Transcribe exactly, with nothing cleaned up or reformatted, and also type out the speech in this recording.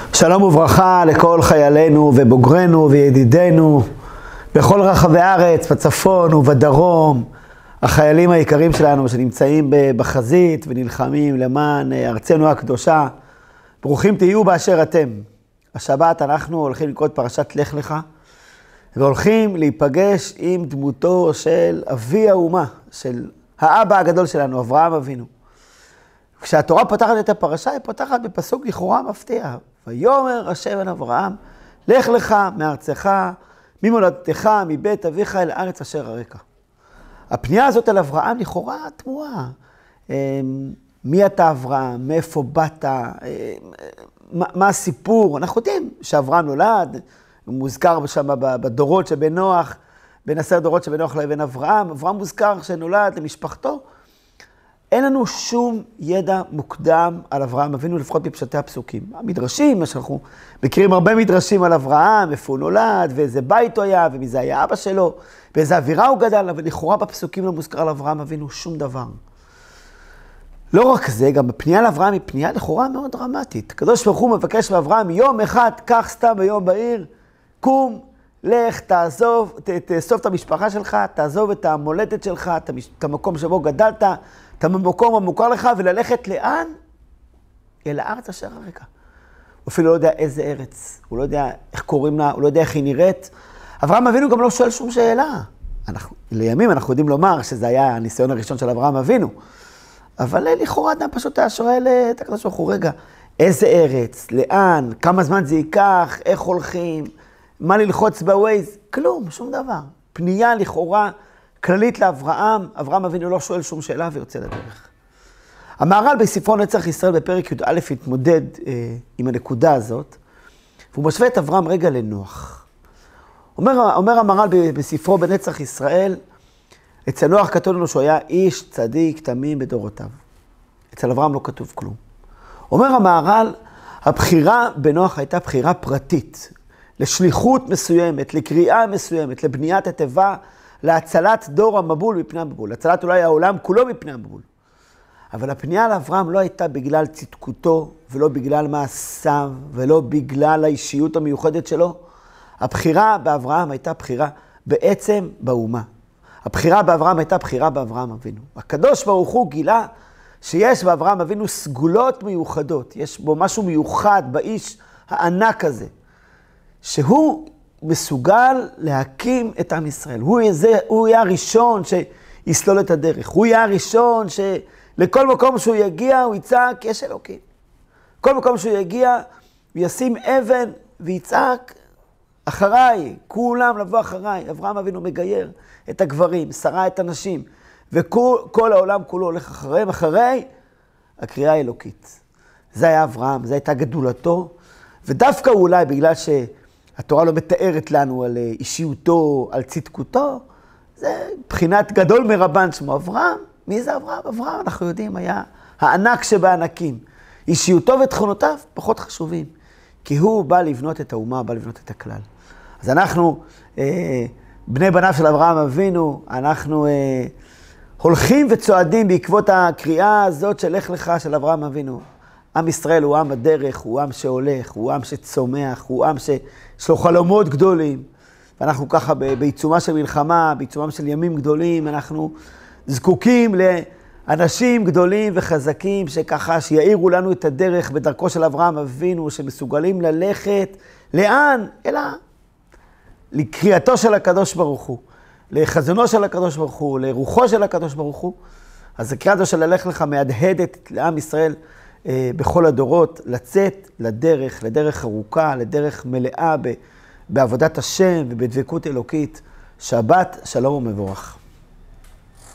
שלום וברכה לכל חיילינו ובוגרינו וידידינו בכל רחבי הארץ, בצפון ובדרום, החיילים היקרים שלנו שנמצאים בחזית ונלחמים למען ארצנו הקדושה. ברוכים תהיו באשר אתם. השבת אנחנו הולכים לקרוא את פרשת לך לך, והולכים להיפגש עם דמותו של אבי האומה, של האבא הגדול שלנו, אברהם אבינו. כשהתורה פותחת את הפרשה, היא פותחת בפסוק לכאורה מפתיע. ויאמר השם אל אברהם, לך לך מארצך, ממולדתך, מבית אביך אל הארץ אשר אראך. הפנייה הזאת אל אברהם לכאורה תמוהה. מי אתה אברהם? מאיפה באת? מה, מה הסיפור? אנחנו יודעים שאברהם נולד, הוא מוזכר שם בדורות שבין נוח, בין עשר דורות שבין נוח לבין אברהם. אברהם מוזכר שנולד למשפחתו. אין לנו שום ידע מוקדם על אברהם אבינו, לפחות בפשטי הפסוקים. המדרשים, מה שאנחנו מכירים הרבה מדרשים על אברהם, איפה הוא נולד, ואיזה בית הוא היה, ומי זה היה אבא שלו, באיזה אווירה הוא גדל, אבל לכאורה בפסוקים לא מוזכר על אברהם אבינו שום דבר. לא רק זה, גם הפנייה לאברהם היא פנייה לכאורה מאוד דרמטית. הקדוש ברוך הוא מבקש מאברהם, יום אחד, כך סתם ביום בהיר, קום, לך, תעזוב, ת, תאסוף את המשפחה שלך, תעזוב את המולדת שלך, את, המש... את המקום שבו גדלת, את המקום המוכר לך, וללכת לאן? אל הארץ אשר אראך. הוא אפילו לא יודע איזה ארץ, הוא לא יודע איך קוראים לה, הוא לא יודע איך היא נראית. אברהם אבינו גם לא שואל שום שאלה. אנחנו, לימים אנחנו יודעים לומר שזה היה הניסיון הראשון של אברהם אבינו. אבל לכאורה אדם פשוט היה שואל את הקדוש ברוך הוא, רגע, איזה ארץ, לאן, כמה זמן זה ייקח, איך הולכים, מה ללחוץ בווייז? כלום, שום דבר. פנייה לכאורה כללית לאברהם, אברהם אבינו לא שואל שום שאלה ויוצא לדרך. המהר"ל בספרו נצח ישראל בפרק י"א התמודד אה, עם הנקודה הזאת, והוא משווה את אברהם רגע לנוח. אומר, אומר המהר"ל בספרו בנצח ישראל, אצל נוח כתוב לנו שהוא היה איש צדיק תמים בדורותיו. אצל אברהם לא כתוב כלום. אומר המהר"ל, הבחירה בנוח הייתה בחירה פרטית, לשליחות מסוימת, לקריאה מסוימת, לבניית התיבה, להצלת דור המבול מפני המבול, להצלת אולי העולם כולו מפני המבול. אבל הפנייה לאברהם לא הייתה בגלל צדקותו, ולא בגלל מעשיו, ולא בגלל האישיות המיוחדת שלו. הבחירה באברהם הייתה בחירה בעצם באומה. הבחירה באברהם הייתה בחירה באברהם אבינו. הקדוש ברוך הוא גילה שיש באברהם אבינו סגולות מיוחדות. יש בו משהו מיוחד באיש הענק הזה, שהוא מסוגל להקים את עם ישראל. הוא יהיה, הוא יהיה הראשון שיסלול את הדרך. הוא יהיה הראשון שלכל מקום שהוא יגיע הוא יצעק יש אלוקים. כל מקום שהוא יגיע הוא ישים אבן ויצעק אחריי, כולם לבוא אחריי. אברהם אבינו מגייר את הגברים, שרה את הנשים, וכל העולם כולו הולך אחריהם, אחרי הקריאה האלוקית. זה היה אברהם, זה הייתה גדולתו, ודווקא אולי בגלל שהתורה לא מתארת לנו על אישיותו, על צדקותו, זה בחינת גדול מרבן שמו אברהם. מי זה אברהם? אברהם, אנחנו יודעים, היה הענק שבענקים. אישיותו ותכונותיו פחות חשובים, כי הוא בא לבנות את האומה, בא לבנות את הכלל. אז אנחנו, אה, בני בניו של אברהם אבינו, אנחנו אה, הולכים וצועדים בעקבות הקריאה הזאת של לך לך של אברהם אבינו. עם ישראל הוא עם הדרך, הוא עם שהולך, הוא עם שצומח, הוא עם שיש לו חלומות גדולים. ואנחנו ככה בעיצומה של מלחמה, בעיצומם של ימים גדולים, אנחנו זקוקים לאנשים גדולים וחזקים שככה שיעירו לנו את הדרך בדרכו של אברהם אבינו, שמסוגלים ללכת לאן? אלא לקריאתו של הקדוש ברוך הוא, לחזונו של הקדוש ברוך הוא, לרוחו של הקדוש ברוך הוא. אז הקריאה של ללך לך מהדהדת לעם ישראל אה, בכל הדורות, לצאת לדרך, לדרך ארוכה, לדרך מלאה ב, בעבודת השם ובדבקות אלוקית. שבת שלום ומבורך.